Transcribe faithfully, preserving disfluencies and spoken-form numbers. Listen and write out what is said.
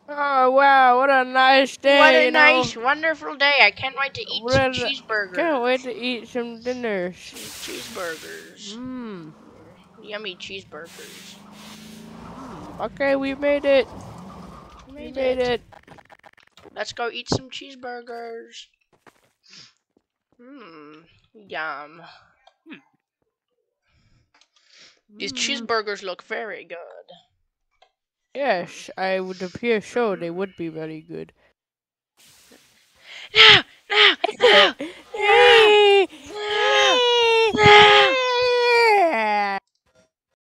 Oh wow, what a nice What day, a you know. nice, wonderful day. I can't wait to eat What some a, can't wait cheeseburgers. to eat some dinners. Some cheeseburgers. Mmm. Yummy cheeseburgers. Okay, we made it. We We made made it. it. Let's go eat some cheeseburgers. Mmm. Yum. These Mmm. cheeseburgers look very good. Yes, I would appear so. They Mm. would be very good. No! No! No! Yay!